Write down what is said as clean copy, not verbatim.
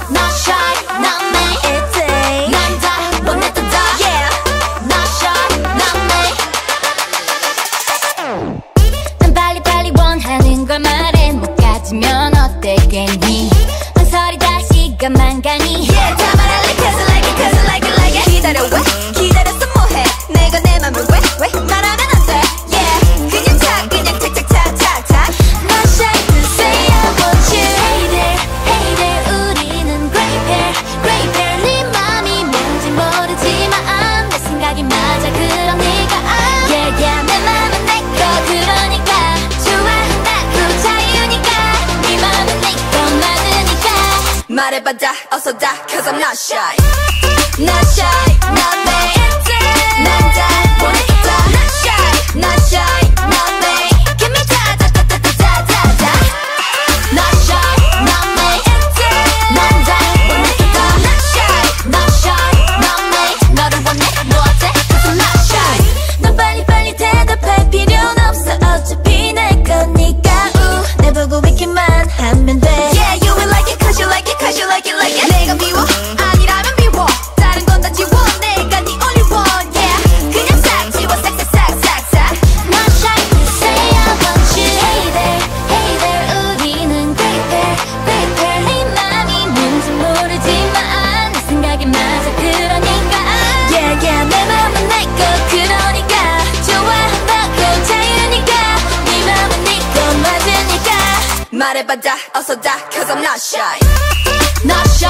Not shy, not me. 난 다 원했던 다. Yeah. Not shy, not me. 난 빨리빨리 원하는 걸 말해. 못 가지면 어땠겠니? 망설이 다 시간만 가니. Yeah, 다 말할래 cause I like it, cause I like it, like it. 기다려 왜? 기다렸어 뭐해? 내가 내 맘을 왜 말하면 안 돼? Yeah, 그냥 착착착착착. Not shy to say I want you. Hey there, hey there. 우리는 great pair, great pair. 네 맘이 뭔지 모르지만 내 생각이 맞아 그러니까 Yeah, yeah. 내 맘은 내 거 그러니까 좋아한다고 자유니까 네 맘은 네 거 맞으니까 말해봐 다 어서 다 cause I'm not shy. Not shy, not me. 난 다 원했다. Not shy, not shy, not me. Give me da da da da da da da. Not shy, not me. 난 다 원했다. Not shy, not shy, not me. 너를 원해 뭐 어때? Cause I'm not shy. 넌 빨리빨리 대답할 필요는 없어 어차피 내 거니까 내 보고 있기만 하면 돼. Yeah, you will like it cause you like it cause you like it like it. 내가 미워? 아니라면 미워. 다른 건 다 지워. 내가 네 only one. Yeah, 그냥 싹 지워 싹싹싹싹싹. Not shy to say I want you. Hey there, hey there. 우리는 great pair, great pair. 네 맘이 뭔지 모르지만 내 생각이 맞아 그러니까 Yeah, yeah. 내 맘은 내 거 그러니까 좋아한다고 자유니까 네 맘은 네 거 맞으니까 말해봐 다 어서 다 cause I'm not shy. Not shy.